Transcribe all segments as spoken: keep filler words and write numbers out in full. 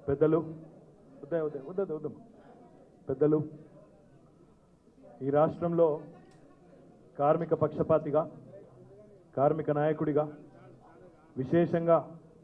పెద్దలు ఉదయ ఉదయ ఉదయ ఉదయం పెద్దలు ఈ రాష్ట్రంలో కార్మిక పక్షపాతిగా కార్మిక నాయకుడిగా విశేషంగా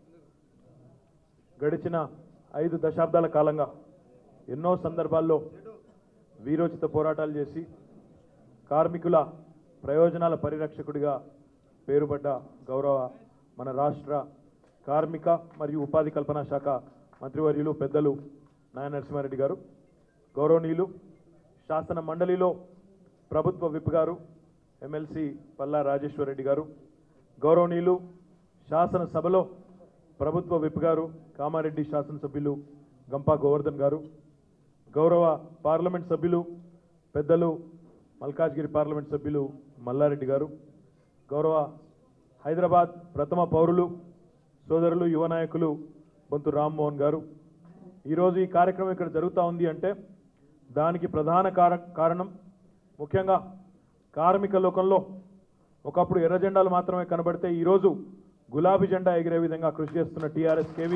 గడిచిన ఐదు దశాబ్దాల కాలంగా ఎన్నో సందర్భాల్లో వీరోచిత పోరాటాలు చేసి కార్మికుల ప్రయోజనాల పరిరక్షకుడిగా పేరుపడ్డ గౌరవ మన రాష్ట్ర కార్మిక మరియు ఉపాధి కల్పన శాఖ మంత్రివర్యులు పెద్దలు నాయన నరసింహారెడ్డి గారు, గౌరవనీయులు శాసన మండలిలో ప్రభుత్వ విప్ గారు ఎమ్మెల్సీ పల్లా రాజేశ్వర్ రెడ్డి గారు, గౌరవనీయులు శాసనసభలో ప్రభుత్వ విప్ గారు కామారెడ్డి శాసనసభ్యులు గంపా గోవర్ధన్ గారు, గౌరవ పార్లమెంట్ సభ్యులు పెద్దలు మల్కాజ్గిరి పార్లమెంట్ సభ్యులు మల్లారెడ్డి గారు, గౌరవ హైదరాబాద్ ప్రథమ పౌరులు సోదరులు యువ నాయకులు బొంతు రామ్మోహన్ గారు. ఈరోజు ఈ కార్యక్రమం ఇక్కడ జరుగుతూ ఉంది అంటే దానికి ప్రధాన కారణం ముఖ్యంగా కార్మిక లోకంలో ఒకప్పుడు ఎర్ర జెండాలు మాత్రమే కనబడితే ఈరోజు గులాబీ జెండా ఎగిరే విధంగా కృషి చేస్తున్న టీఆర్ఎస్ కేవి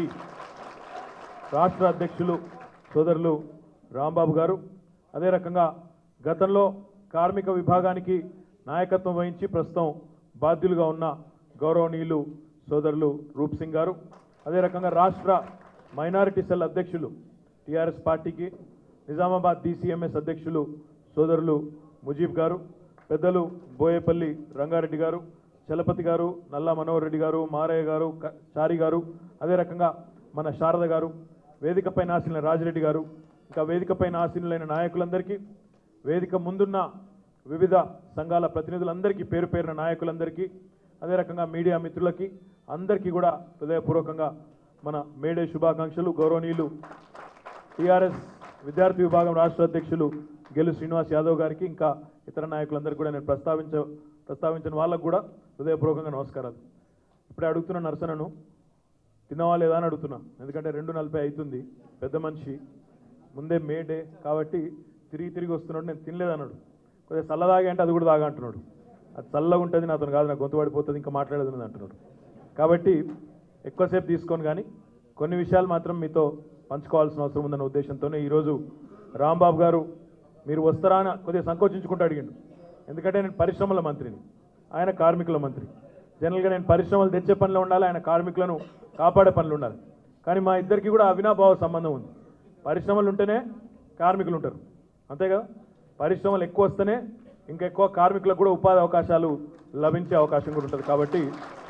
రాష్ట్ర అధ్యక్షులు సోదరులు రాంబాబు గారు, అదే రకంగా గతంలో కార్మిక విభాగానికి నాయకత్వం వహించి ప్రస్తుతం బాధ్యులుగా ఉన్న గౌరవనీయులు సోదరులు రూప్ సింగ్ గారు, అదే రకంగా రాష్ట్ర మైనారిటీ సెల్ అధ్యక్షులు టీఆర్ఎస్ పార్టీకి నిజామాబాద్ డీసీఎంఎస్ అధ్యక్షులు సోదరులు ముజీబ్ గారు, పెద్దలు బోయేపల్లి రంగారెడ్డి గారు, చలపతి గారు, నల్లా మనోహర్ రెడ్డి గారు, మారయ్య గారు, చారి గారు, అదే రకంగా మన శారద గారు, వేదికపై ఆసీనులైన రాజిరెడ్డి గారు, ఇంకా వేదికపై ఆసీనులైన నాయకులందరికీ, వేదిక ముందున్న వివిధ సంఘాల ప్రతినిధులందరికీ, పేరు పేరున నాయకులందరికీ, అదే రకంగా మీడియా మిత్రులకి అందరికీ కూడా హృదయపూర్వకంగా మన మేడే శుభాకాంక్షలు. గౌరవనీయులు టీఆర్ఎస్ విద్యార్థి విభాగం రాష్ట్ర అధ్యక్షులు గెలు శ్రీనివాస్ యాదవ్ గారికి, ఇంకా ఇతర నాయకులందరికీ కూడా నేను ప్రస్తావించ ప్రస్తావించిన వాళ్ళకు కూడా హృదయపూర్వకంగా నమస్కారాలు. ఇప్పుడే అడుగుతున్న నరసనను తినవా లేదా అని అడుగుతున్నా, ఎందుకంటే రెండు నలభై అవుతుంది, పెద్ద మనిషి ముందే మే డే కాబట్టి తిరిగి తిరిగి వస్తున్నాడు, నేను తినలేదన్నాడు. కొద్దిగా చల్ల తాగా అంటే అది కూడా తాగా అంటున్నాడు, అది చల్లగా ఉంటుంది నాతో కాదు, నాకు గొంతు పడిపోతుంది, ఇంకా మాట్లాడేది ఉన్నది అంటున్నాడు. కాబట్టి ఎక్కువసేపు తీసుకొని కానీ కొన్ని విషయాలు మాత్రం మీతో పంచుకోవాల్సిన అవసరం ఉందన్న ఉద్దేశంతోనే ఈరోజు రాంబాబు గారు మీరు వస్తారా అని కొద్దిగా సంకోచించుకుంటూ అడిగిండు. ఎందుకంటే నేను పరిశ్రమల మంత్రిని, ఆయన కార్మికుల మంత్రి. జనరల్గా నేను పరిశ్రమలు తెచ్చే పనిలో ఉండాలి, ఆయన కార్మికులను కాపాడే పనులు ఉండాలి. కానీ మా ఇద్దరికి కూడా అవినాభావ సంబంధం ఉంది. పరిశ్రమలు ఉంటేనే కార్మికులు ఉంటారు, అంతే కదా. పరిశ్రమలు ఎక్కువ వస్తేనే ఇంకా ఎక్కువ కార్మికులకు కూడా ఉపాధి అవకాశాలు లభించే అవకాశం కూడా ఉంటుంది. కాబట్టి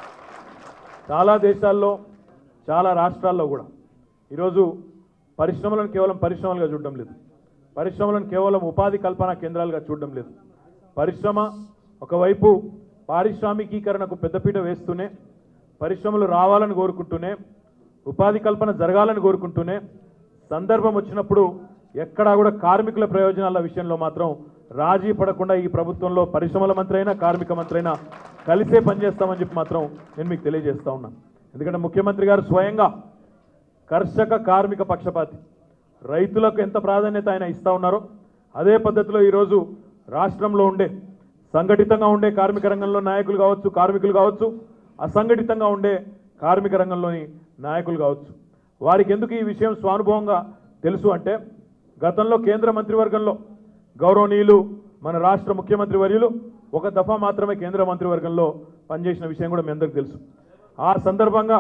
చాలా దేశాల్లో చాలా రాష్ట్రాల్లో కూడా ఈరోజు పరిశ్రమలను కేవలం పరిశ్రమలుగా చూడడం లేదు, పరిశ్రమలను కేవలం ఉపాధి కల్పన కేంద్రాలుగా చూడడం లేదు. పరిశ్రమ ఒకవైపు పారిశ్రామికీకరణకు పెద్దపీట వేస్తూనే, పరిశ్రమలు రావాలని కోరుకుంటూనే, ఉపాధి కల్పన జరగాలని కోరుకుంటూనే, సందర్భం వచ్చినప్పుడు ఎక్కడా కూడా కార్మికుల ప్రయోజనాల విషయంలో మాత్రం రాజీ పడకుండా ఈ ప్రభుత్వంలో పరిశ్రమల మంత్రి అయినా కార్మిక మంత్రి అయినా కలిసే పనిచేస్తామని చెప్పి మాత్రం నేను మీకు తెలియజేస్తా ఉన్నాను. ఎందుకంటే ముఖ్యమంత్రి గారు స్వయంగా కర్షక కార్మిక పక్షపాతి, రైతులకు ఎంత ప్రాధాన్యత ఆయన ఇస్తూ ఉన్నారో అదే పద్ధతిలో ఈరోజు రాష్ట్రంలో ఉండే సంఘటితంగా ఉండే కార్మిక రంగంలో నాయకులు కావచ్చు, కార్మికులు కావచ్చు, అసంఘటితంగా ఉండే కార్మిక రంగంలోని నాయకులు కావచ్చు, వారికి ఎందుకు ఈ విషయం స్వానుభవంగా తెలుసు అంటే గతంలో కేంద్ర మంత్రివర్గంలో గౌరవనీయులు మన రాష్ట్ర ముఖ్యమంత్రి వర్యులు ఒక దఫా మాత్రమే కేంద్ర మంత్రివర్గంలో పనిచేసిన విషయం కూడా మీ అందరికీ తెలుసు. ఆ సందర్భంగా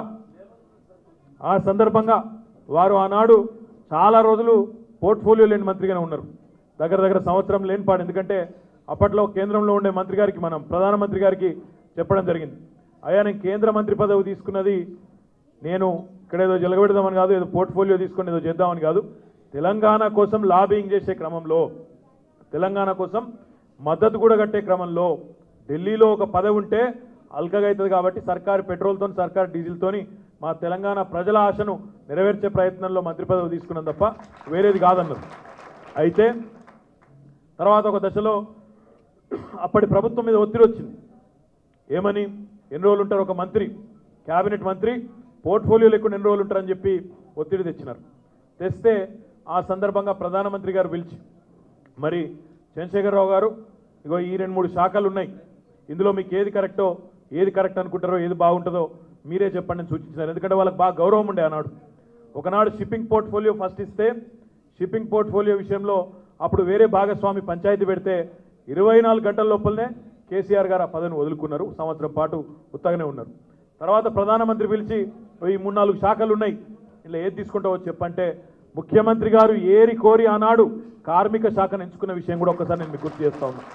ఆ సందర్భంగా వారు ఆనాడు చాలా రోజులు పోర్ట్ఫోలియో లేని మంత్రిగానే ఉన్నారు, దగ్గర దగ్గర సంవత్సరం లేని పాడు. ఎందుకంటే అప్పట్లో కేంద్రంలో ఉండే మంత్రి గారికి, మనం ప్రధానమంత్రి గారికి చెప్పడం జరిగింది, అయ్యా నేను కేంద్ర మంత్రి పదవి తీసుకున్నది నేను ఇక్కడ ఏదో జలగబెడదామని కాదు, ఏదో పోర్ట్ఫోలియో తీసుకొని ఏదో చేద్దామని కాదు, తెలంగాణ కోసం లాబింగ్ చేసే క్రమంలో, తెలంగాణ కోసం మద్దతు కూడా కట్టే క్రమంలో ఢిల్లీలో ఒక పదవి ఉంటే అల్కగా అవుతుంది కాబట్టి సర్కారు పెట్రోల్తో సర్కారు డీజిల్తోని మా తెలంగాణ ప్రజల ఆశను నెరవేర్చే ప్రయత్నంలో మంత్రి పదవి తీసుకున్నాం తప్ప వేరేది కాదన్నారు. అయితే తర్వాత ఒక దశలో అప్పటి ప్రభుత్వం మీద ఒత్తిడి వచ్చింది, ఏమని, ఎన్ని రోజులు ఉంటారు ఒక మంత్రి, క్యాబినెట్ మంత్రి పోర్ట్ఫోలియో లేకుండా ఎన్ని రోజులు ఉంటారని చెప్పి ఒత్తిడి తెచ్చినారు. తెస్తే ఆ సందర్భంగా ప్రధానమంత్రి గారు పిలిచి, మరి చంద్రశేఖరరావు గారు ఇగో ఈ రెండు మూడు శాఖలు ఉన్నాయి, ఇందులో మీకు ఏది కరెక్టో ఏది కరెక్ట్ అనుకుంటారో ఏది బాగుంటుందో మీరే చెప్పండి అని సూచించారు. ఎందుకంటే వాళ్ళకి బాగా గౌరవం ఉండే అన్నాడు. ఒకనాడు షిప్పింగ్ పోర్ట్ఫోలియో ఫస్ట్ ఇస్తే షిప్పింగ్ పోర్ట్ఫోలియో విషయంలో అప్పుడు వేరే భాగస్వామి పంచాయతీ పెడితే ఇరవై నాలుగు గంటల లోపలనే కేసీఆర్ గారు ఆ పదవిని వదులుకున్నారు. సంవత్సరం పాటు ఉత్తగానే ఉన్నారు. తర్వాత ప్రధానమంత్రి పిలిచి ఈ మూడు నాలుగు శాఖలు ఉన్నాయి, ఇలా ఏది తీసుకుంటావో చెప్పంటే ముఖ్యమంత్రి గారు ఏరి కోరి ఆనాడు కార్మిక శాఖను ఎంచుకున్న విషయం కూడా ఒక్కసారి నేను మీకు గుర్తు చేస్తా ఉన్నాను.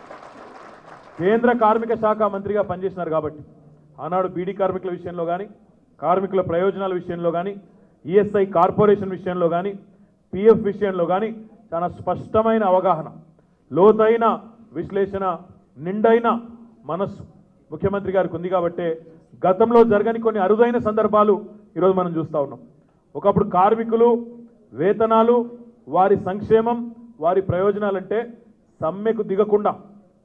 కేంద్ర కార్మిక శాఖ మంత్రిగా పనిచేసినారు కాబట్టి ఆనాడు బీడీ కార్మికుల విషయంలో కానీ, కార్మికుల ప్రయోజనాల విషయంలో కానీ, ఈఎస్ఐ కార్పొరేషన్ విషయంలో కానీ, పిఎఫ్ విషయంలో కానీ చాలా స్పష్టమైన అవగాహన, లోతైన విశ్లేషణ, నిండైన మనస్సు ముఖ్యమంత్రి గారికి ఉంది. కాబట్టే గతంలో జరగని కొన్ని అరుదైన సందర్భాలు ఈరోజు మనం చూస్తూ ఉన్నాం. ఒకప్పుడు కార్మికులు వేతనాలు, వారి సంక్షేమం, వారి ప్రయోజనాలంటే సమ్మెకు దిగకుండా,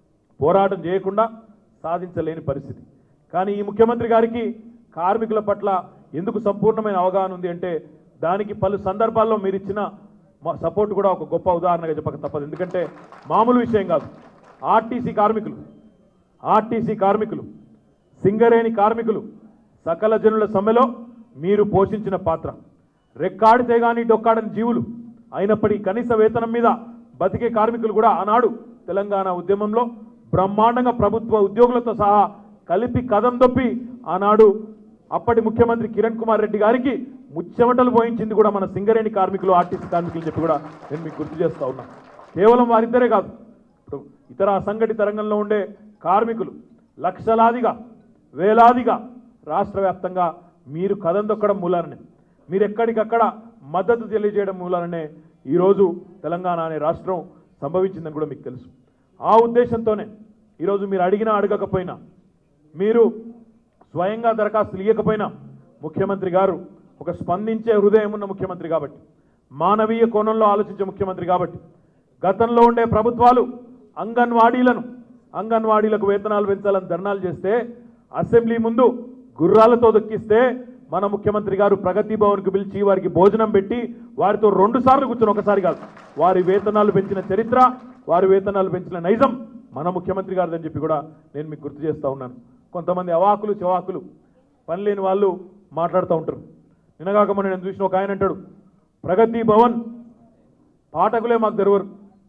పోరాటం చేయకుండా సాధించలేని పరిస్థితి. కానీ ఈ ముఖ్యమంత్రి గారికి కార్మికుల పట్ల ఎందుకు సంపూర్ణమైన అవగాహన ఉంది అంటే దానికి పలు సందర్భాల్లో మీరు ఇచ్చిన సపోర్ట్ కూడా ఒక గొప్ప ఉదాహరణగా చెప్పక తప్పదు. ఎందుకంటే మామూలు విషయం కాదు. ఆర్టీసీ కార్మికులు ఆర్టీసీ కార్మికులు సింగరేణి కార్మికులు సకల జనుల సమ్మెలో మీరు పోషించిన పాత్ర, రెక్కాడితే కానీ డొక్కాడని జీవులు అయినప్పటికీ కనీస వేతనం మీద బతికే కార్మికులు కూడా ఆనాడు తెలంగాణ ఉద్యమంలో బ్రహ్మాండంగా ప్రభుత్వ ఉద్యోగులతో సహా కలిపి కదం దొప్పి ఆనాడు అప్పటి ముఖ్యమంత్రి కిరణ్ కుమార్ రెడ్డి గారికి ముచ్చెమటలు పోయించింది కూడా మన సింగరేణి కార్మికులు, ఆర్టీసీ కార్మికులు చెప్పి కూడా నేను మీకు గుర్తు చేస్తూ ఉన్నా. కేవలం వారిద్దరే కాదు, ఇప్పుడు ఇతర అసంఘటిత రంగంలో ఉండే కార్మికులు లక్షలాదిగా వేలాదిగా రాష్ట్ర వ్యాప్తంగా మీరు కదం దొక్కడం మూలాననే, మీరు ఎక్కడికక్కడ మద్దతు తెలియజేయడం మూలాననే ఈరోజు తెలంగాణ అనే రాష్ట్రం సంభవించిందని కూడా మీకు తెలుసు. ఆ ఉద్దేశంతోనే ఈరోజు మీరు అడిగినా అడగకపోయినా, మీరు స్వయంగా దరఖాస్తులు ఇవ్వకపోయినా ముఖ్యమంత్రి గారు ఒక స్పందించే హృదయం ఉన్న ముఖ్యమంత్రి కాబట్టి, మానవీయ కోణంలో ఆలోచించే ముఖ్యమంత్రి కాబట్టి గతంలో ఉండే ప్రభుత్వాలు అంగన్వాడీలను అంగన్వాడీలకు వేతనాలు పెంచాలని ధర్నాలు చేస్తే అసెంబ్లీ ముందు గుర్రాలతో దొక్కిస్తే మన ముఖ్యమంత్రి గారు ప్రగతి భవన్కు పిలిచి వారికి భోజనం పెట్టి వారితో రెండు సార్లు కూర్చొని, ఒకసారి కాదు, వారి వేతనాలు పెంచిన చరిత్ర, వారి వేతనాలు పెంచిన నైజం మన ముఖ్యమంత్రి గారిదని చెప్పి కూడా నేను మీకు గుర్తు చేస్తూ ఉన్నాను. కొంతమంది అవాకులు చవాకులు పని లేని వాళ్ళు మాట్లాడుతూ ఉంటారు. నిన్నగాక మొన్న నేను చూసిన ఒక ఆయన అంటాడు, ప్రగతి భవన్ పాఠకులే మాకు తెరవరు.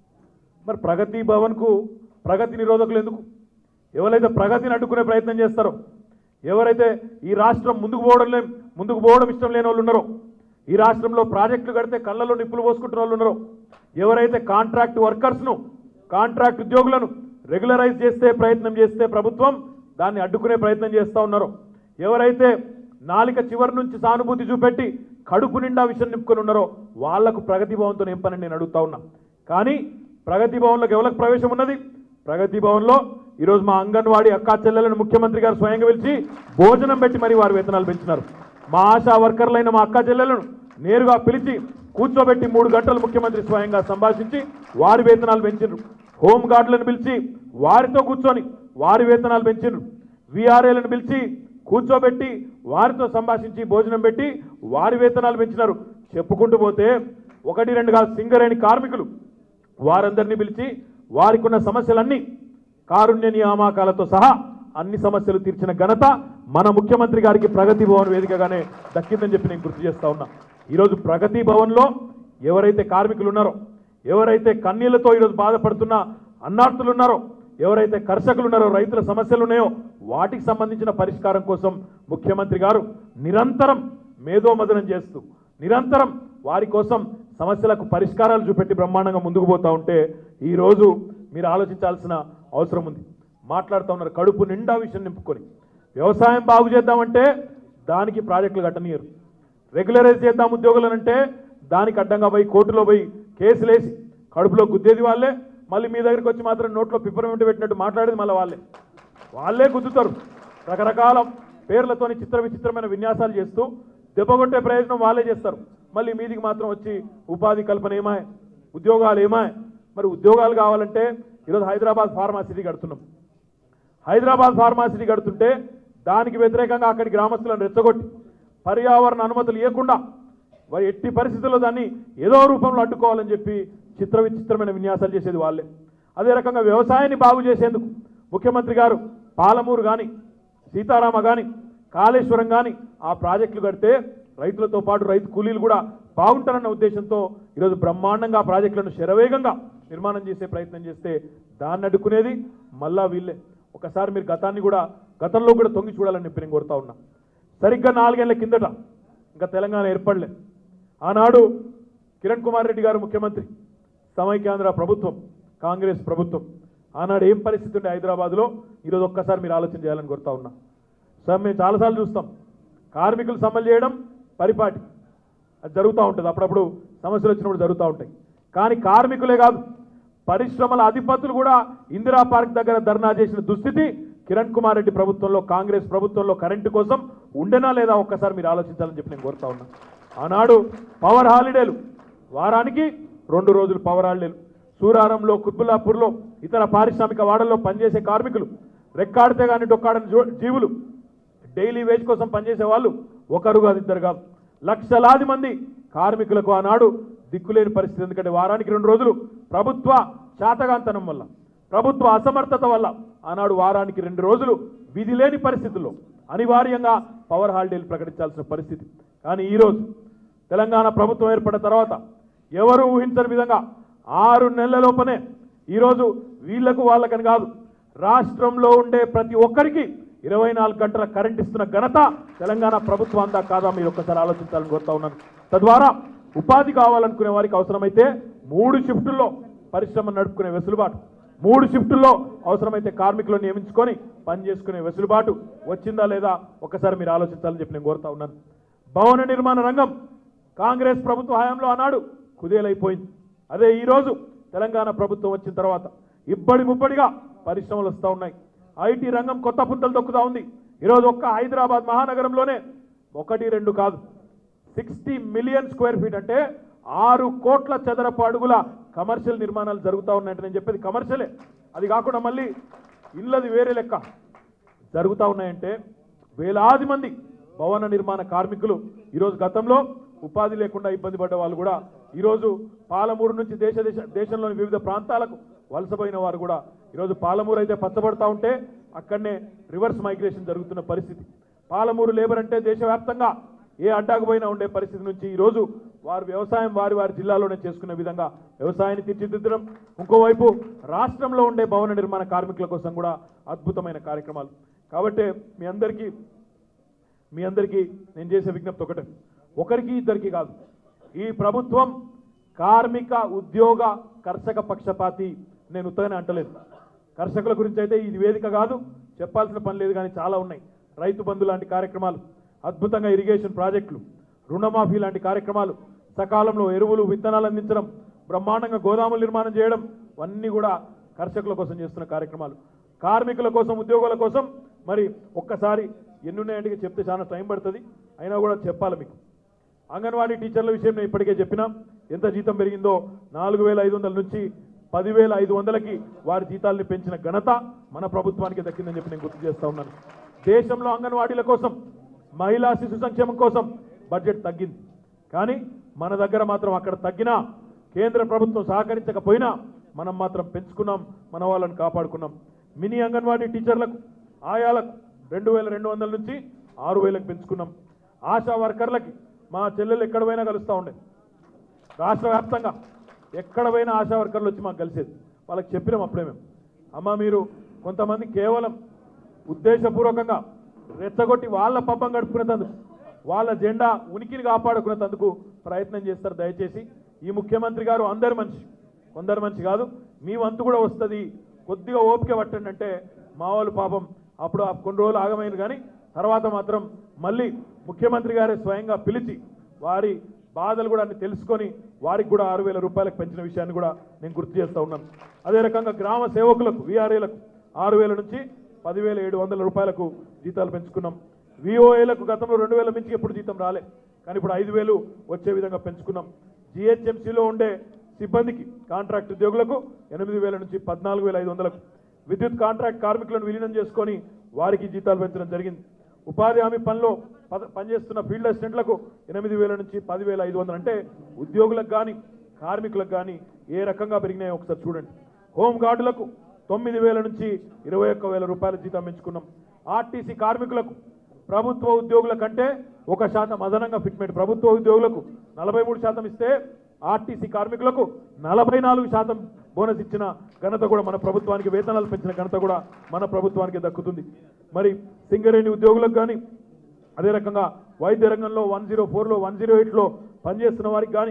మరి ప్రగతి భవన్కు ప్రగతి నిరోధకులు ఎందుకు? ఎవరైతే ప్రగతిని అడ్డుకునే ప్రయత్నం చేస్తారో, ఎవరైతే ఈ రాష్ట్రం ముందుకు పోవడం లే ముందుకు పోవడం ఇష్టం లేని వాళ్ళు ఉన్నారో, ఈ రాష్ట్రంలో ప్రాజెక్టులు కడితే కళ్ళలో నిప్పులు పోసుకుంటున్న వాళ్ళు ఉన్నారో, ఎవరైతే కాంట్రాక్ట్ వర్కర్స్ను కాంట్రాక్ట్ ఉద్యోగులను రెగ్యులరైజ్ చేస్తే ప్రయత్నం చేస్తే ప్రభుత్వం దాన్ని అడ్డుకునే ప్రయత్నం చేస్తూ ఉన్నారో, ఎవరైతే నాలిక చివరి నుంచి సానుభూతి చూపెట్టి కడుపు నిండా విషయం నింపుకొని ఉన్నారో వాళ్లకు ప్రగతి భవన్తో ఏం పని నేను అడుగుతా ఉన్నా. కానీ ప్రగతి భవన్లోకి ఎవరికి ప్రవేశం ఉన్నది? ప్రగతి భవన్లో ఈరోజు మా అంగన్వాడీ అక్కా చెల్లెలను ముఖ్యమంత్రి గారు స్వయంగా పిలిచి భోజనం పెట్టి మరి వారి వేతనాలు పెంచినారు. మా ఆశా వర్కర్లైన మా అక్కా చెల్లెలను నేరుగా పిలిచి కూర్చోబెట్టి మూడు గంటలు ముఖ్యమంత్రి స్వయంగా సంభాషించి వారి వేతనాలు పెంచారు. హోమ్ గార్డులను పిలిచి వారితో కూర్చొని వారి వేతనాలు పెంచారు. విఆర్ఏలను పిలిచి కూర్చోబెట్టి వారితో సంభాషించి భోజనం పెట్టి వారి వేతనాలు పెంచినారు. చెప్పుకుంటూ పోతే ఒకటి రెండు కాదు, సింగరేణి కార్మికులు వారందరినీ పిలిచి వారికి ఉన్న సమస్యలన్నీ కారుణ్య నియామకాలతో సహా అన్ని సమస్యలు తీర్చిన ఘనత మన ముఖ్యమంత్రి గారికి ప్రగతి భవన్ వేదికగానే దక్కిందని చెప్పి నేను గుర్తు చేస్తా ఉన్నా. ఈరోజు ప్రగతి భవన్లో ఎవరైతే కార్మికులు ఉన్నారో, ఎవరైతే కన్నీళ్లతో ఈరోజు బాధపడుతున్న అన్నార్థులు ఉన్నారో, ఎవరైతే కర్షకులు ఉన్నారో, రైతుల సమస్యలు ఉన్నాయో వాటికి సంబంధించిన పరిష్కారం కోసం ముఖ్యమంత్రి గారు నిరంతరం మేధోమదనం చేస్తూ నిరంతరం వారి కోసం సమస్యలకు పరిష్కారాలు చూపెట్టి బ్రహ్మాండంగా ముందుకు పోతూ ఉంటే ఈరోజు మీరు ఆలోచించాల్సిన అవసరం ఉంది. మాట్లాడుతూ ఉన్నారు కడుపు నిండా విషయం నింపుకొని, వ్యవసాయం బాగు చేద్దామంటే దానికి ప్రాజెక్టులు కట్టనీయరు, రెగ్యులరైజ్ చేద్దాం ఉద్యోగులనంటే దానికి అడ్డంగా పోయి కోర్టులో పోయి కేసులేసి కడుపులో గుద్దేది వాళ్ళే, మళ్ళీ మీ దగ్గరికి వచ్చి మాత్రం నోట్లో పిప్పరమెంట్ పెట్టినట్టు మాట్లాడేది మళ్ళీ వాళ్ళే వాళ్ళే గుద్దుతారు. రకరకాల పేర్లతోని చిత్ర విచిత్రమైన విన్యాసాలు చేస్తూ దెబ్బగొట్టే ప్రయత్నం వాళ్ళే చేస్తారు. మళ్ళీ మీదికి మాత్రం వచ్చి ఉపాధి కల్పన ఏమాయ్, ఉద్యోగాలు ఏమాయ్. మరి ఉద్యోగాలు కావాలంటే ఈరోజు హైదరాబాద్ ఫార్మాసిటీ కడుతున్నాం. హైదరాబాద్ ఫార్మాసిటీ కడుతుంటే దానికి వ్యతిరేకంగా అక్కడి గ్రామస్తులను రెచ్చగొట్టి పర్యావరణ అనుమతులు ఇవ్వకుండా వారి ఎట్టి పరిస్థితుల్లో దాన్ని ఏదో రూపంలో అడ్డుకోవాలని చెప్పి చిత్ర విచిత్రమైన విన్యాసాలు చేసేది వాళ్ళే. అదే రకంగా వ్యవసాయాన్ని బాగు చేసేందుకు ముఖ్యమంత్రి గారు పాలమూరు కానీ, సీతారామ కానీ, కాళేశ్వరం కానీ ఆ ప్రాజెక్టులు కడితే రైతులతో పాటు రైతు కూలీలు కూడా బాగుంటారన్న ఉద్దేశంతో ఈరోజు బ్రహ్మాండంగా ప్రాజెక్టులను శరవేగంగా నిర్మాణం చేసే ప్రయత్నం చేస్తే దాన్ని అడ్డుకునేది మళ్ళా వీళ్ళే. ఒకసారి మీరు గతాన్ని కూడా గతంలో కూడా తొంగి చూడాలని చెప్పి నేను కోరుతా ఉన్నా. సరిగ్గా నాలుగేళ్ల కిందట ఇంకా తెలంగాణ ఏర్పడలే. ఆనాడు కిరణ్ కుమార్ రెడ్డి గారు ముఖ్యమంత్రి, సమైక్యాంధ్ర ప్రభుత్వం, కాంగ్రెస్ ప్రభుత్వం. ఆనాడు ఏం పరిస్థితి ఉండే హైదరాబాద్లో ఈరోజు ఒక్కసారి మీరు ఆలోచన చేయాలని కోరుతా ఉన్నా. సార్ మేము చాలాసార్లు చూస్తాం కార్మికులు సమ్మెలు చేయడం పరిపాటి, అది జరుగుతూ ఉంటుంది, అప్పుడప్పుడు సమస్యలు వచ్చినప్పుడు జరుగుతూ ఉంటాయి. కానీ కార్మికులే కాదు, పరిశ్రమల అధిపతులు కూడా ఇందిరా పార్క్ దగ్గర ధర్నా చేసిన దుస్థితి కిరణ్ కుమార్ రెడ్డి ప్రభుత్వంలో, కాంగ్రెస్ ప్రభుత్వంలో కరెంటు కోసం ఉండేనా లేదా ఒక్కసారి మీరు ఆలోచించాలని చెప్పి నేను కోరుతా ఉన్నా. ఆనాడు పవర్ హాలిడేలు, వారానికి రెండు రోజులు పవర్ హాలిడేలు. సూరారంలో, కుత్బుల్లాపూర్లో, ఇతర పారిశ్రామిక వాడల్లో పనిచేసే కార్మికులు, రెక్కాడితే కానీ డొక్కాడని జీవులు, డైలీ వేజ్ కోసం పనిచేసే వాళ్ళు ఒకరు కాదు, ఇద్దరు కాదు, లక్షలాది మంది కార్మికులకు ఆనాడు దిక్కులేని పరిస్థితి. ఎందుకంటే వారానికి రెండు రోజులు ప్రభుత్వ శాతగాంతనం వల్ల, ప్రభుత్వ అసమర్థత వల్ల ఆనాడు వారానికి రెండు రోజులు విధి లేని పరిస్థితుల్లో అనివార్యంగా పవర్ హాలిడేలు ప్రకటించాల్సిన పరిస్థితి. కానీ ఈరోజు తెలంగాణ ప్రభుత్వం ఏర్పడిన తర్వాత ఎవరు ఊహించని విధంగా ఆరు నెలల లోపనే ఈరోజు వీళ్లకు వాళ్ళకని కాదు, రాష్ట్రంలో ఉండే ప్రతి ఒక్కరికి ఇరవై నాలుగు గంటల కరెంట్ ఇస్తున్న ఘనత తెలంగాణ ప్రభుత్వం అంతా కాదా మీరు ఒక్కసారి ఆలోచించాలని కోరుతా ఉన్నాను. తద్వారా ఉపాధి కావాలనుకునే వారికి అవసరమైతే మూడు షిఫ్టుల్లో పరిశ్రమ నడుపుకునే వెసులుబాటు, మూడు షిఫ్టుల్లో అవసరమైతే కార్మికులను నియమించుకొని పని చేసుకునే వెసులుబాటు వచ్చిందా లేదా ఒక్కసారి మీరు ఆలోచించాలని చెప్పి నేను కోరుతా ఉన్నాను. భవన నిర్మాణ రంగం కాంగ్రెస్ ప్రభుత్వ హయాంలో ఆనాడు కుదేలైపోయింది. అదే ఈరోజు తెలంగాణ ప్రభుత్వం వచ్చిన తర్వాత ఇబ్బడి ముబ్బడిగా పరిశ్రమలు వస్తూ ఉన్నాయి. ఐటీ రంగం కొత్త పుంతలు తొక్కుతా ఉంది. ఈరోజు ఒక్క హైదరాబాద్ మహానగరంలోనే ఒకటి రెండు కాదు, సిక్స్టీ మిలియన్ స్క్వేర్ ఫీట్ అంటే ఆరు కోట్ల చదరపు అడుగుల కమర్షియల్ నిర్మాణాలు జరుగుతూ ఉన్నాయంటే నేను చెప్పేది కమర్షియలే, అది కాకుండా మళ్ళీ ఇళ్ళది వేరే లెక్క జరుగుతూ ఉన్నాయంటే వేలాది మంది భవన నిర్మాణ కార్మికులు ఈరోజు గతంలో ఉపాధి లేకుండా ఇబ్బంది పడ్డ వాళ్ళు కూడా ఈరోజు పాలమూరు నుంచి దేశ దేశ దేశంలోని వివిధ ప్రాంతాలకు వలసపోయిన వారు కూడా ఈరోజు పాలమూరు అయితే పచ్చబడతా ఉంటే అక్కడనే రివర్స్ మైగ్రేషన్ జరుగుతున్న పరిస్థితి. పాలమూరు లేబర్ అంటే దేశవ్యాప్తంగా ఏ అడ్డాకు పోయినా ఉండే పరిస్థితి నుంచి ఈరోజు వారు వ్యవసాయం వారి వారి జిల్లాలోనే చేసుకునే విధంగా వ్యవసాయాన్ని తీర్చిదిద్దడం, ఇంకోవైపు రాష్ట్రంలో ఉండే భవన నిర్మాణ కార్మికుల కోసం కూడా అద్భుతమైన కార్యక్రమాలు. కాబట్టి మీ అందరికీ మీ అందరికీ నేను చేసే విజ్ఞప్తి ఒకటే, ఒకరికి ఇద్దరికి కాదు, ఈ ప్రభుత్వం కార్మిక ఉద్యోగ కర్షక పక్షపాతి. నేను ఉత్తగానే అంటలేదు, కర్షకుల గురించి అయితే ఇది వేదిక కాదు, చెప్పాల్సిన పని లేదు, కానీ చాలా ఉన్నాయి. రైతు బంధు లాంటి కార్యక్రమాలు, అద్భుతంగా ఇరిగేషన్ ప్రాజెక్టులు, రుణమాఫీ లాంటి కార్యక్రమాలు, సకాలంలో ఎరువులు విత్తనాలు అందించడం, బ్రహ్మాండంగా గోదాములు నిర్మాణం చేయడం, అన్నీ కూడా కర్షకుల కోసం చేస్తున్న కార్యక్రమాలు. కార్మికుల కోసం, ఉద్యోగుల కోసం మరి ఒక్కసారి ఎన్నున్నాయంటే చెప్తే చాలా టైం పడుతుంది, అయినా కూడా చెప్పాలి మీకు. అంగన్వాడీ టీచర్ల విషయం నేను ఇప్పటికే చెప్పినా, ఎంత జీతం పెరిగిందో నాలుగు వేల ఐదు వందల నుంచి పదివేల ఐదు వందలకి వారి జీతాలని పెంచిన ఘనత మన ప్రభుత్వానికి దక్కిందని చెప్పి నేను గుర్తు చేస్తా ఉన్నాను. దేశంలో అంగన్వాడీల కోసం, మహిళా శిశు సంక్షేమం కోసం బడ్జెట్ తగ్గింది, కానీ మన దగ్గర మాత్రం అక్కడ తగ్గినా, కేంద్ర ప్రభుత్వం సహకరించకపోయినా మనం మాత్రం పెంచుకున్నాం, మన వాళ్ళని కాపాడుకున్నాం. మినీ అంగన్వాడీ టీచర్లకు, ఆయాలకు రెండు వేల రెండు వందల నుంచి ఆరు వేలకు పెంచుకున్నాం. ఆశా వర్కర్లకి మా చెల్లెలు ఎక్కడ పోయినా కలుస్తూ ఉండే, రాష్ట్ర వ్యాప్తంగా ఎక్కడ పోయినా ఆశా వర్కర్లు వచ్చి మాకు కలిసేది. వాళ్ళకి చెప్పినాం అప్పుడే మేము, అమ్మ మీరు కొంతమంది కేవలం ఉద్దేశపూర్వకంగా రెచ్చగొట్టి వాళ్ళ పబ్బం గడుపుకునేందుకు, వాళ్ళ జెండా ఉనికిని కాపాడుకునేందుకు ప్రయత్నం చేస్తారు. దయచేసి ఈ ముఖ్యమంత్రి గారు అందరి మనిషి, కొందరు మనిషి కాదు, మీ వంతు కూడా వస్తుంది, కొద్దిగా ఓపిక పట్టండి అంటే మా వాళ్ళు పాపం అప్పుడు కొన్ని రోజులు ఆగమైంది, కానీ తర్వాత మాత్రం మళ్ళీ ముఖ్యమంత్రి గారే స్వయంగా పిలిచి వారి బాధలు కూడా అన్ని తెలుసుకొని వారికి కూడా ఆరు వేల రూపాయలకు పెంచిన విషయాన్ని కూడా నేను గుర్తు చేస్తూ ఉన్నాను. అదే రకంగా గ్రామ సేవకులకు, వీఆర్ఏలకు ఆరు వేల నుంచి పదివేల ఏడు వందల రూపాయలకు జీతాలు పెంచుకున్నాం. విఓఏలకు గతంలో రెండు వేల మించి ఎప్పుడు జీతం రాలే, కానీ ఇప్పుడు ఐదు వేలు వచ్చే విధంగా పెంచుకున్నాం. జిహెచ్ఎంసీలో ఉండే సిబ్బందికి, కాంట్రాక్ట్ ఉద్యోగులకు ఎనిమిది వేల నుంచి పద్నాలుగు వేల ఐదు వందలకు, విద్యుత్ కాంట్రాక్ట్ కార్మికులను విలీనం చేసుకొని వారికి జీతాలు పెంచడం జరిగింది. ఉపాధి హామీ పనిలో పనిచేస్తున్న ఫీల్డ్ అసిస్టెంట్లకు ఎనిమిది వేల నుంచి పదివేల ఐదు వందలు అంటే ఉద్యోగులకు కానీ కార్మికులకు కానీ ఏ రకంగా పెరిగినాయో ఒకసారి చూడండి. హోమ్ గార్డులకు తొమ్మిది వేల నుంచి ఇరవై ఒక్క వేల రూపాయల జీతం పెంచుకున్నాం. ఆర్టీసీ కార్మికులకు ప్రభుత్వ ఉద్యోగుల కంటే ఒక శాతం అదనంగా ఫిట్మెంట్ ప్రభుత్వ ఉద్యోగులకు నలభై మూడు శాతం ఇస్తే ఆర్టీసీ కార్మికులకు నలభై నాలుగు శాతం బోనస్ ఇచ్చిన ఘనత కూడా మన ప్రభుత్వానికి, వేతనాలు పెంచిన ఘనత కూడా మన ప్రభుత్వానికి దక్కుతుంది. మరి సింగరేణి ఉద్యోగులకు కానీ, అదే రకంగా వైద్య రంగంలో వన్ జీరో ఫోర్లో వన్ జీరో ఎయిట్లో పనిచేస్తున్న వారికి కానీ,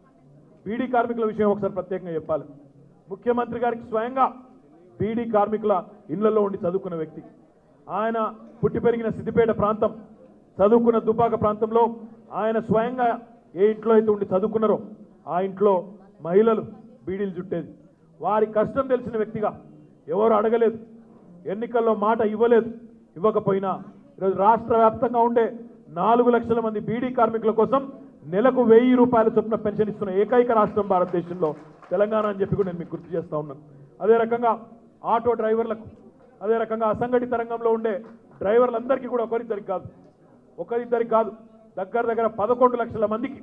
బీడీ కార్మికుల విషయం ఒకసారి ప్రత్యేకంగా చెప్పాలి. ముఖ్యమంత్రి గారికి స్వయంగా బీడీ కార్మికుల ఇళ్లలో ఉండి చదువుకున్న వ్యక్తి ఆయన. పుట్టి పెరిగిన సిద్దిపేట ప్రాంతం, చదువుకున్న దుబ్బాక ప్రాంతంలో ఆయన స్వయంగా ఏ ఇంట్లో అయితే ఉండి చదువుకున్నారో ఆ ఇంట్లో మహిళలు బీడీలు చుట్టేది. వారి కష్టం తెలిసిన వ్యక్తిగా ఎవరు అడగలేదు, ఎన్నికల్లో మాట ఇవ్వలేదు. ఇవ్వకపోయినా ఈరోజు రాష్ట్ర వ్యాప్తంగా ఉండే నాలుగు లక్షల మంది బీడీ కార్మికుల కోసం నెలకు వెయ్యి రూపాయల చొప్పున పెన్షన్ ఇస్తున్న ఏకైక రాష్ట్రం భారతదేశంలో తెలంగాణ అని చెప్పి కూడా నేను మీకు గుర్తు చేస్తూ ఉన్నాను. అదే రకంగా ఆటో డ్రైవర్లకు, అదే రకంగా అసంఘటిత రంగంలో ఉండే డ్రైవర్లందరికీ కూడా ఒకరిద్దరికి కాదు ఒకరిద్దరికి కాదు దగ్గర దగ్గర పదకొండు లక్షల మందికి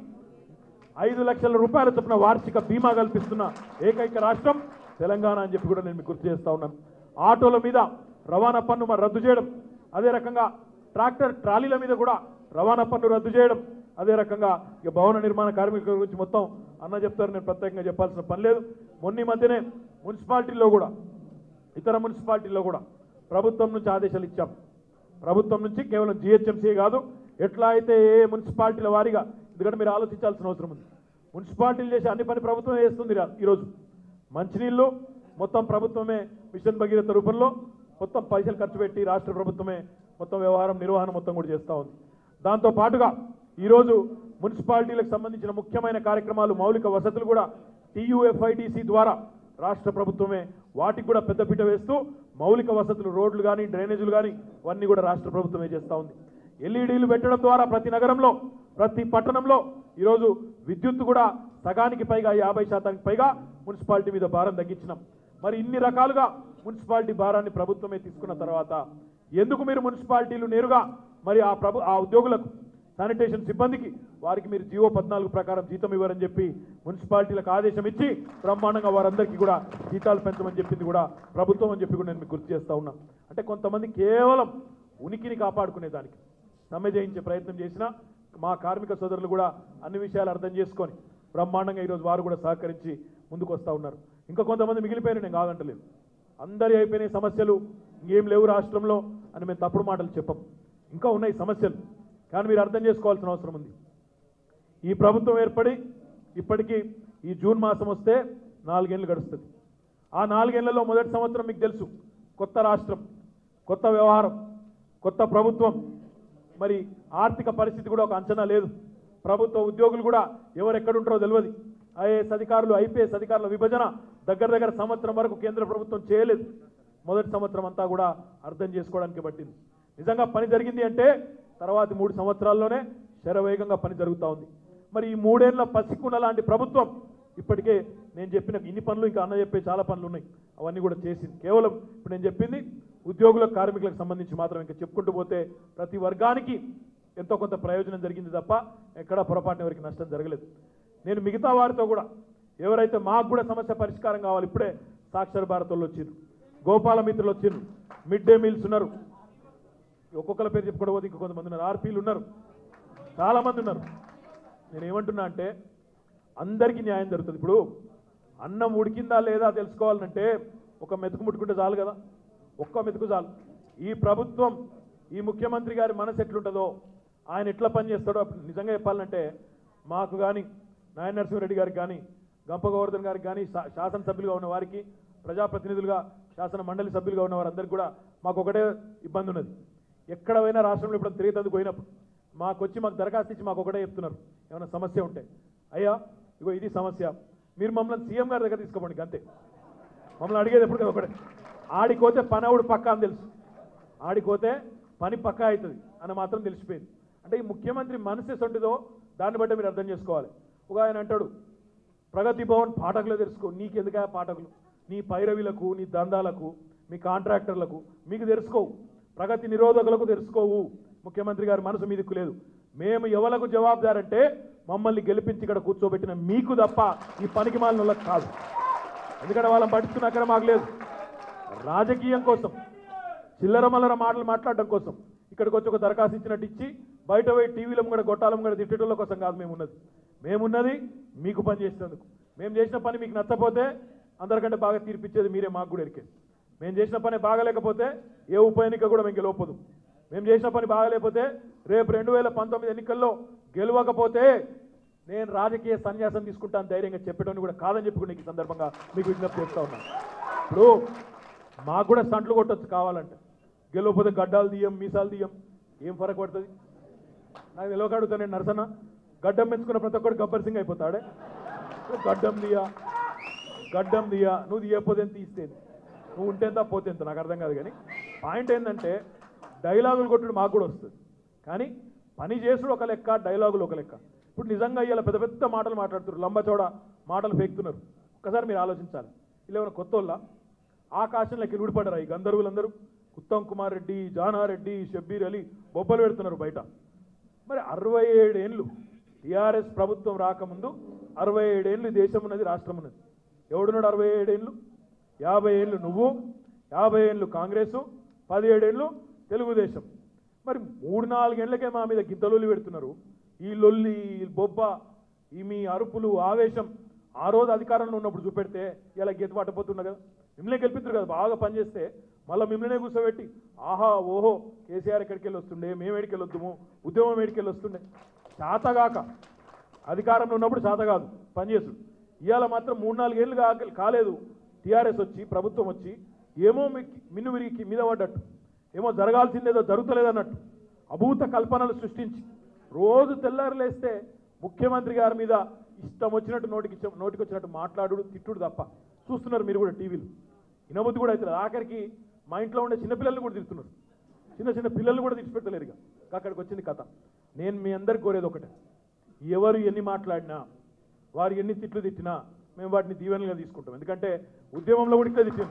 ఐదు లక్షల రూపాయల చొప్పున వార్షిక బీమా కల్పిస్తున్న ఏకైక రాష్ట్రం తెలంగాణ అని చెప్పి కూడా నేను మీకు గుర్తు చేస్తూ ఉన్నాను. ఆటోల మీద రవాణా పన్ను మరి రద్దు చేయడం, అదే రకంగా ట్రాక్టర్ ట్రాలీల మీద కూడా రవాణా పన్ను రద్దు చేయడం, అదే రకంగా ఇక భవన నిర్మాణ కార్మికుల గురించి మొత్తం అన్న చెప్తారు, నేను ప్రత్యేకంగా చెప్పాల్సిన పని లేదు. మొన్న మధ్యనే మున్సిపాలిటీల్లో కూడా, ఇతర మున్సిపాలిటీల్లో కూడా ప్రభుత్వం నుంచి ఆదేశాలు ఇచ్చాం. ప్రభుత్వం నుంచి కేవలం జిహెచ్ఎంసీ కాదు, ఎట్లా అయితే ఏ మున్సిపాలిటీల వారీగా, ఎందుకంటే మీరు ఆలోచించాల్సిన అవసరం ఉంది. మున్సిపాలిటీలు చేసే అన్ని పని ప్రభుత్వమే చేస్తుంది. ఈరోజు మంచినీళ్ళు మొత్తం ప్రభుత్వమే మిషన్ భగీరథ రూపంలో మొత్తం పైసలు ఖర్చు పెట్టి రాష్ట్ర ప్రభుత్వమే మొత్తం వ్యవహారం నిర్వహణ మొత్తం కూడా చేస్తూ ఉంది. దాంతో పాటుగా ఈరోజు మున్సిపాలిటీలకు సంబంధించిన ముఖ్యమైన కార్యక్రమాలు, మౌలిక వసతులు కూడా టీయూఎఫ్ఐడిసి ద్వారా రాష్ట్ర ప్రభుత్వమే వాటికి కూడా పెద్దపీట వేస్తూ మౌలిక వసతులు, రోడ్లు కానీ డ్రైనేజీలు కానీ అవన్నీ కూడా రాష్ట్ర ప్రభుత్వమే చేస్తూ ఉంది. ఎల్ఈడీలు పెట్టడం ద్వారా ప్రతి నగరంలో, ప్రతి పట్టణంలో ఈరోజు విద్యుత్తు కూడా సగానికి పైగా, యాభై శాతానికి పైగా మున్సిపాలిటీ మీద భారం తగ్గించినాం. మరి ఇన్ని రకాలుగా మున్సిపాలిటీ భారాన్ని ప్రభుత్వమే తీసుకున్న తర్వాత ఎందుకు మీరు మున్సిపాలిటీలు నేరుగా మరి ఆ ప్రభు ఆ ఉద్యోగులకు, శానిటేషన్ సిబ్బందికి వారికి మీరు జీవో పద్నాలుగు ప్రకారం జీతం ఇవ్వరని చెప్పి మున్సిపాలిటీలకు ఆదేశం ఇచ్చి బ్రహ్మాండంగా వారందరికీ కూడా జీతాలు పెంచమని చెప్పింది కూడా ప్రభుత్వం అని చెప్పి కూడా నేను మీకు గుర్తు చేస్తూ ఉన్నా. అంటే కొంతమంది కేవలం ఉనికిని కాపాడుకునే దానికి సమ్మె చేయించే ప్రయత్నం చేసినా మా కార్మిక సోదరులు కూడా అన్ని విషయాలు అర్థం చేసుకొని బ్రహ్మాండంగా ఈరోజు వారు కూడా సహకరించి ముందుకు వస్తూ ఉన్నారు. ఇంకా కొంతమంది మిగిలిపోయిన నేను కాదంటలేదు, అందరి అయిపోయినాయి సమస్యలు, ఇంకేం లేవు రాష్ట్రంలో అని మేము తప్పుడు మాటలు చెప్పం. ఇంకా ఉన్నాయి సమస్యలు, కానీ మీరు అర్థం చేసుకోవాల్సిన అవసరం ఉంది. ఈ ప్రభుత్వం ఏర్పడి ఇప్పటికీ ఈ జూన్ మాసం వస్తే నాలుగేళ్లు గడుస్తుంది. ఆ నాలుగేళ్లలో మొదటి సంవత్సరం మీకు తెలుసు, కొత్త రాష్ట్రం, కొత్త వ్యవహారం, కొత్త ప్రభుత్వం, మరి ఆర్థిక పరిస్థితి కూడా ఒక అంచనా లేదు. ప్రభుత్వ ఉద్యోగులు కూడా ఎవరు ఎక్కడుంటారో తెలియదు. ఐఏఎస్ అధికారులు, ఐపీఎస్ అధికారుల విభజన దగ్గర దగ్గర సంవత్సరం వరకు కేంద్ర ప్రభుత్వం చేయలేదు. మొదటి సంవత్సరం అంతా కూడా అర్థం చేసుకోవడానికి పట్టింది. నిజంగా పని జరిగింది అంటే తర్వాత మూడు సంవత్సరాల్లోనే శరవేగంగా పని జరుగుతూ ఉంది. మరి ఈ మూడేళ్ల పసికున్న లాంటి ప్రభుత్వం ఇప్పటికే నేను చెప్పిన ఇన్ని పనులు, ఇంకా అన్న చెప్పే చాలా పనులు ఉన్నాయి, అవన్నీ కూడా చేసింది. కేవలం ఇప్పుడు నేను చెప్పింది ఉద్యోగులకు, కార్మికులకు సంబంధించి మాత్రం. ఇంకా చెప్పుకుంటూ పోతే ప్రతి వర్గానికి ఎంతో కొంత ప్రయోజనం జరిగింది తప్ప ఎక్కడా పొరపాటున ఎవరికి నష్టం జరగలేదు. నేను మిగతా వారితో కూడా ఎవరైతే మాకు కూడా సమస్య పరిష్కారం కావాలి, ఇప్పుడే సాక్షర భారత్ వాళ్ళు వచ్చిండ్రు, గోపాల మిత్రులు వచ్చిండ్రు, మిడ్ డే మీల్స్ ఉన్నారు, ఒక్కొక్కరి పేరు చెప్పుకోవడం పోతే ఇంకా కొంతమంది ఉన్నారు, ఆర్పీలు ఉన్నారు, చాలామంది ఉన్నారు. నేను ఏమంటున్నా అంటే అందరికీ న్యాయం జరుగుతుంది. ఇప్పుడు అన్నం ఉడికిందా లేదా తెలుసుకోవాలంటే ఒక మెతుకు ముట్టుకుంటే చాలు కదా, ఒక్క మెతుకు చాలు. ఈ ప్రభుత్వం, ఈ ముఖ్యమంత్రి గారి మనసు ఎట్లుంటుందో, ఆయన ఎట్లా పనిచేస్తాడో నిజంగా చెప్పాలంటే మాకు కానీ, నాయన నరసింహారెడ్డి గారికి కానీ, గంప గోవర్ధన్ గారికి కానీ, శాసనసభ్యులుగా ఉన్న వారికి, ప్రజాప్రతినిధులుగా శాసన మండలి సభ్యులుగా ఉన్న వారందరికీ కూడా మాకు ఒకటే ఇబ్బంది ఉన్నది. ఎక్కడ పోయినా రాష్ట్రంలో ఇప్పుడు తిరిగేందుకు పోయినప్పుడు మాకు వచ్చి మాకు దరఖాస్తు ఇచ్చి మాకు ఒకటే చెప్తున్నారు, ఏమైనా సమస్య ఉంటే అయ్యా ఇగో ఇది సమస్య, మీరు మమ్మల్ని సీఎం గారి దగ్గర తీసుకోండి అంతే. మమ్మల్ని అడిగేది ఎప్పుడు కదా ఒకటే, ఆడిపోతే పని అవుడు పక్కా అని తెలుసు, ఆడిపోతే పని పక్కా అవుతుంది అని మాత్రం తెలిసిపోయింది. అంటే ఈ ముఖ్యమంత్రి మనసు ఎసొంటిదో దాన్ని బట్టి మీరు అర్థం చేసుకోవాలి. ఒక ఆయన అంటాడు ప్రగతి భవన్ పాఠకులు తెలుసుకో, నీకెందుకా పాఠకులు, నీ పైరవీలకు, నీ దందాలకు, మీ కాంట్రాక్టర్లకు మీకు తెలుసుకోవు, ప్రగతి నిరోధకులకు తెలుసుకోవు. ముఖ్యమంత్రి గారి మనసు మీదకు లేదు. మేము ఎవలకు జవాబుదారంటే మమ్మల్ని గెలిపించి ఇక్కడ కూర్చోబెట్టిన మీకు తప్ప ఈ పనికి మాలిన వాళ్ళకి కాదు. ఎందుకంటే వాళ్ళని పట్టించుకున్న అక్కడ మాకు లేదు. రాజకీయం కోసం, చిల్లర మల్లర మాటలు మాట్లాడడం కోసం ఇక్కడికి వచ్చి ఒక దరఖాస్తు ఇచ్చినట్టు ఇచ్చి బయట పోయి టీవీలో కూడా గొట్టాలం కూడా తిట్టేటోళ్ళ కోసం కాదు మేమున్నది. మేమున్నది మీకు పని చేసినందుకు. మేము చేసిన పని మీకు నచ్చపోతే అందరికంటే బాగా తీర్పిచ్చేది మీరే, మాకు కూడా ఎరికే. మేము చేసిన పని బాగలేకపోతే ఏ ఉప ఎన్నిక కూడా మేము గెలవపోదు. మేము చేసిన పని బాగలేకపోతే రేపు రెండు వేల పంతొమ్మిది ఎన్నికల్లో గెలవకపోతే నేను రాజకీయ సన్యాసం తీసుకుంటాను ధైర్యంగా చెప్పేటోని కూడా కాదని చెప్పి నీకు సందర్భంగా మీకు విజ్ఞప్తి చేస్తూ ఉన్నాను. ఇప్పుడు మాకు కూడా స్టంట్లు కొట్టొచ్చు కావాలంటే, గెలవకపోతే గడ్డాలు తీయం మీసాలు తీయం ఏం ఫరక్ పడుతుంది? నాకు నిలవకడుగుతా నేను నరసన గడ్డం పెంచుకున్న ప్రతి ఒక్కడు గబ్బర్ సింగ్ అయిపోతాడే. గడ్డం దియా గడ్డం దియా నువ్వు తీయకపోతే ఎంత తీస్తేంది, నువ్వు ఉంటేంత పోతేంత నాకు అర్థం కాదు. కానీ పాయింట్ ఏంటంటే డైలాగులు కొట్టుడు మాకు కూడా వస్తుంది, కానీ పని చేసుడు ఒక లెక్క, డైలాగులు ఒక లెక్క. ఇప్పుడు నిజంగా ఇవాళ పెద్ద పెద్ద మాటలు మాట్లాడుతున్నారు, లంబచోడ మాటలు పేకుతున్నారు. ఒక్కసారి మీరు ఆలోచించాలి. ఇలా ఏమైనా కొత్త వాళ్ళ ఆకాశంలోకి విడిపడరా ఈ గంధర్వులందరూ? ఉత్తమ్ కుమార్ రెడ్డి, జానారెడ్డి, షబ్బీర్ అలీ బొబ్బలు పెడుతున్నారు బయట. మరి అరవై ఏడేళ్ళు టీఆర్ఎస్ ప్రభుత్వం రాకముందు అరవై ఏడేళ్ళు దేశం ఉన్నది, రాష్ట్రం ఉన్నది. ఎవడున్నాడు అరవై ఏడేళ్ళు? యాభై ఏళ్ళు నువ్వు, యాభై ఏళ్ళు కాంగ్రెసు, పదిహేడేళ్ళు తెలుగుదేశం. మరి మూడు నాలుగేళ్లకే మా మీద గిద్దలొల్లి పెడుతున్నారు. ఈ లొల్లి బొబ్బ ఈ మీ అరుపులు ఆవేశం ఆ రోజు అధికారంలో ఉన్నప్పుడు చూపెడితే ఇలా గీత పట్టపోతున్నా కదా. మిమ్మల్ని గెలిపిస్తారు కదా, బాగా పనిచేస్తే మళ్ళీ మిమ్మల్నే కూర్చోబెట్టి ఆహా ఓహో కేసీఆర్ ఎక్కడికి వెళ్ళి వస్తుండే, మేము ఎక్కడికి వెళ్ళొద్దుము, ఉద్యమం ఎక్కడికి వెళ్ళి వస్తుండే. చేతగాక అధికారంలో ఉన్నప్పుడు చేత కాదు పనిచేసుడు. ఇవాళ మాత్రం మూడు నాలుగేళ్ళు కా కాలేదు టీఆర్ఎస్ వచ్చి ప్రభుత్వం వచ్చి ఏమో మిన్ను విరికి మీద పడ్డట్టు, ఏమో జరగాల్సిందేదో జరుగుతలేదన్నట్టు అభూత కల్పనలు సృష్టించి రోజు తెల్లారులేస్తే ముఖ్యమంత్రి గారి మీద ఇష్టం వచ్చినట్టు నోటికి నోటికి వచ్చినట్టు మాట్లాడు తిట్టుడు తప్ప. చూస్తున్నారు మీరు కూడా టీవీలు, వినబుద్ధి కూడా అవుతుంది. ఆఖరికి మా ఇంట్లో ఉండే చిన్నపిల్లల్ని కూడా తిడుతున్నారు, చిన్న చిన్న పిల్లలు కూడా తెచ్చిపెట్టలేరు. ఇక అక్కడికి వచ్చింది కథ. నేను మీ అందరికి కోరేది ఒకటే, ఎవరు ఎన్ని మాట్లాడినా వారు ఎన్ని తిట్లు తిట్టినా మేము వాటిని దీవెనలుగా తీసుకుంటాం. ఎందుకంటే ఉద్యమంలో కూడా ఇట్లా తిట్టాను.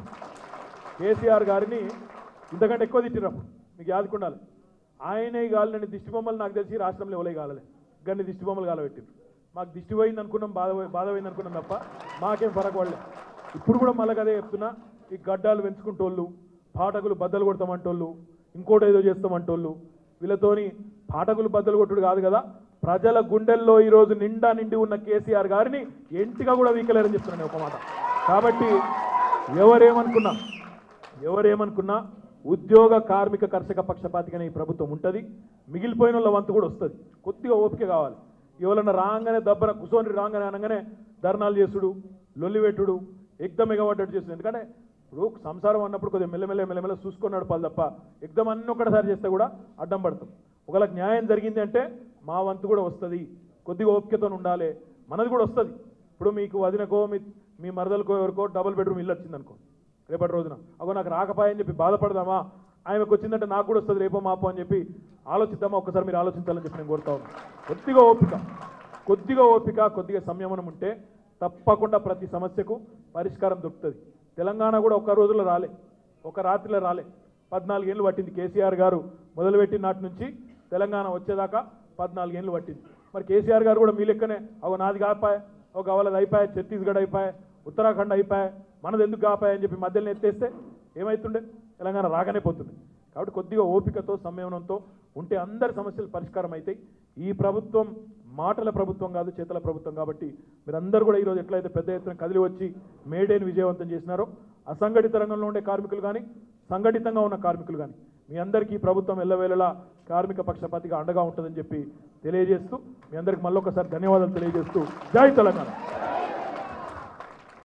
కేసీఆర్ గారిని ఇంతకంటే ఎక్కువ తిట్టినప్పుడు మీకు యాదుకుండాలి. ఆయనే గాలని దిష్టి బొమ్మలు నాకు తెలిసి రాష్ట్రంలో ఎవరే కాలలే, గన్ని దిష్టి బొమ్మలు కాలబెట్టిరు. మాకు దిష్టి పోయింది అనుకున్నాం, బాధ బాధ పోయింది అనుకున్నాం తప్ప మాకేం ఫరక్ పడలే. ఇప్పుడు కూడా మళ్ళీ అదే చెప్తున్నా, ఈ గడ్డాలు పెంచుకుంటోళ్ళు, పాఠకులు బద్దలు కొడతామంటోళ్ళు, ఇంకోటి ఏదో చేస్తామంటోళ్ళు, వీళ్ళతోని పాఠకులు బద్దలు కొట్టుడు కాదు కదా, ప్రజల గుండెల్లో ఈరోజు నిండా నిండి ఉన్న కేసీఆర్ గారిని ఎంటిగా కూడా వీకలేరని చెప్తున్నాను ఒక మాట. కాబట్టి ఎవరేమనుకున్నా ఎవరేమనుకున్నా ఉద్యోగ కార్మిక కర్షక పక్షపాతిగానే ఈ ప్రభుత్వం ఉంటుంది. మిగిలిపోయిన వాళ్ళ వంతు కూడా వస్తుంది. కొద్దిగా ఓపిక కావాలి. ఎవరన్నా రాగానే దబ్బన కుసోని రాగానే అనగానే ధర్నాలు చేసుడు, లొల్లి పెట్టుడు, ఎగ్దం ఎగబడ్డట్టు చేస్తుంది. ఎందుకంటే ఇప్పుడు సంసారం అన్నప్పుడు కొద్దిగా మెల్లమెల్ల మెల్లమెల్ల చూసుకొని నడపాలి తప్ప ఎగ్దం అన్నీ ఒక్కటిసారి చేస్తే కూడా అడ్డం పడతాం. ఒకవేళ న్యాయం జరిగింది అంటే మా వంతు కూడా వస్తుంది. కొద్దిగా ఓపికతో ఉండాలి, మనది కూడా వస్తుంది. ఇప్పుడు మీకు వదినకో మీ మీ మరదలకో ఎవరికో డబుల్ బెడ్రూమ్ ఇల్లు వచ్చిందనుకో, రేపటి రోజున అగో నాకు రాకపోయని చెప్పి బాధపడదామా, ఆయనకు వచ్చిందంటే నాకు కూడా వస్తుంది రేపో మాపో అని చెప్పి ఆలోచిద్దామా? ఒక్కసారి మీరు ఆలోచించాలని చెప్పి నేను కోరుతా ఉన్నాను. కొద్దిగా ఓపిక కొద్దిగా ఓపిక కొద్దిగా సంయమనం ఉంటే తప్పకుండా ప్రతి సమస్యకు పరిష్కారం దొరుకుతుంది. తెలంగాణ కూడా ఒక్క రోజులో రాలే, ఒక రాత్రిలో రాలే. పద్నాలుగేళ్ళు పట్టింది కేసీఆర్ గారు మొదలుపెట్టిన నాటి నుంచి తెలంగాణ వచ్చేదాకా పద్నాలుగేళ్ళు పట్టింది. మరి కేసీఆర్ గారు కూడా మీ లెక్కనే ఒక నాది కాపాయ, ఒక అవలది అయిపోయాయి, ఛత్తీస్గఢ్ అయిపోయాయి, ఉత్తరాఖండ్ అయిపోయాయి, మనది ఎందుకు కాపాయని చెప్పి మధ్యలో ఎత్తేస్తే ఏమవుతుండే? తెలంగాణ రాగానే పోతుంది. కాబట్టి కొద్దిగా ఓపికతో సంయమనంతో ఉంటే అందరి సమస్యలు పరిష్కారం అవుతాయి. ఈ ప్రభుత్వం మాటల ప్రభుత్వం కాదు, చేతల ప్రభుత్వం. కాబట్టి మీరందరూ కూడా ఈరోజు ఎట్లయితే పెద్ద ఎత్తున కదిలి వచ్చి మేడేని విజయవంతం చేసినారో, అసంఘటిత రంగంలో ఉండే కార్మికులు కానీ సంఘటితంగా ఉన్న కార్మికులు కానీ మీ అందరికీ ప్రభుత్వం ఎల్లవేళలా కార్మిక పక్షపాతిగా అండగా ఉంటుందని చెప్పి తెలియజేస్తూ మీ అందరికి మళ్ళొకసారి ధన్యవాదాలు తెలియజేస్తూ జై తెలంగాణ.